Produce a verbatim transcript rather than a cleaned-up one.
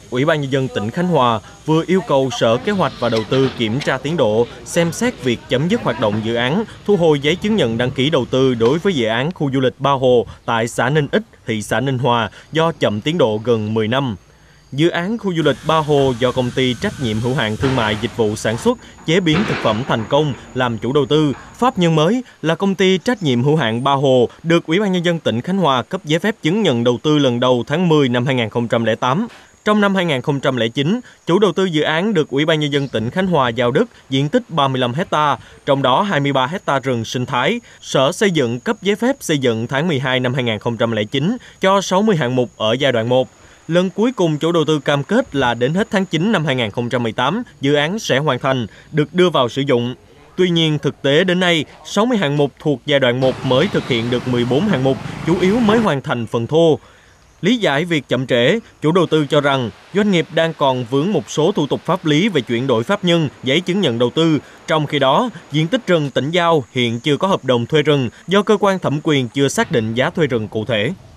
Ủy ban Nhân dân tỉnh Khánh Hòa vừa yêu cầu Sở Kế hoạch và Đầu tư kiểm tra tiến độ, xem xét việc chấm dứt hoạt động dự án, thu hồi giấy chứng nhận đăng ký đầu tư đối với dự án khu du lịch Ba Hồ tại xã Ninh Ích, thị xã Ninh Hòa do chậm tiến độ gần mười năm. Dự án khu du lịch Ba Hồ do công ty trách nhiệm hữu hạn thương mại dịch vụ sản xuất, chế biến thực phẩm Thành Công làm chủ đầu tư. Pháp nhân mới là công ty trách nhiệm hữu hạn Ba Hồ được Ủy ban Nhân dân tỉnh Khánh Hòa cấp giấy phép chứng nhận đầu tư lần đầu tháng mười năm hai nghìn không trăm lẻ tám. Trong năm hai nghìn không trăm lẻ chín, chủ đầu tư dự án được Ủy ban Nhân dân tỉnh Khánh Hòa giao đất diện tích ba mươi lăm héc ta, trong đó hai mươi ba héc ta rừng sinh thái. Sở Xây dựng cấp giấy phép xây dựng tháng mười hai năm hai nghìn không trăm lẻ chín cho sáu mươi hạng mục ở giai đoạn một. Lần cuối cùng chủ đầu tư cam kết là đến hết tháng chín năm hai nghìn không trăm mười tám, dự án sẽ hoàn thành, được đưa vào sử dụng. Tuy nhiên, thực tế đến nay, sáu mươi hạng mục thuộc giai đoạn một mới thực hiện được mười bốn hạng mục, chủ yếu mới hoàn thành phần thô. Lý giải việc chậm trễ, chủ đầu tư cho rằng doanh nghiệp đang còn vướng một số thủ tục pháp lý về chuyển đổi pháp nhân, giấy chứng nhận đầu tư. Trong khi đó, diện tích rừng tỉnh giao hiện chưa có hợp đồng thuê rừng do cơ quan thẩm quyền chưa xác định giá thuê rừng cụ thể.